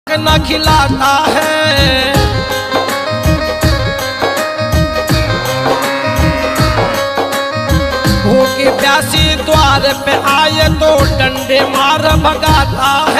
न खिलाता है। भूखी प्यासी द्वार पे आए तो डंडे मार भगाता है।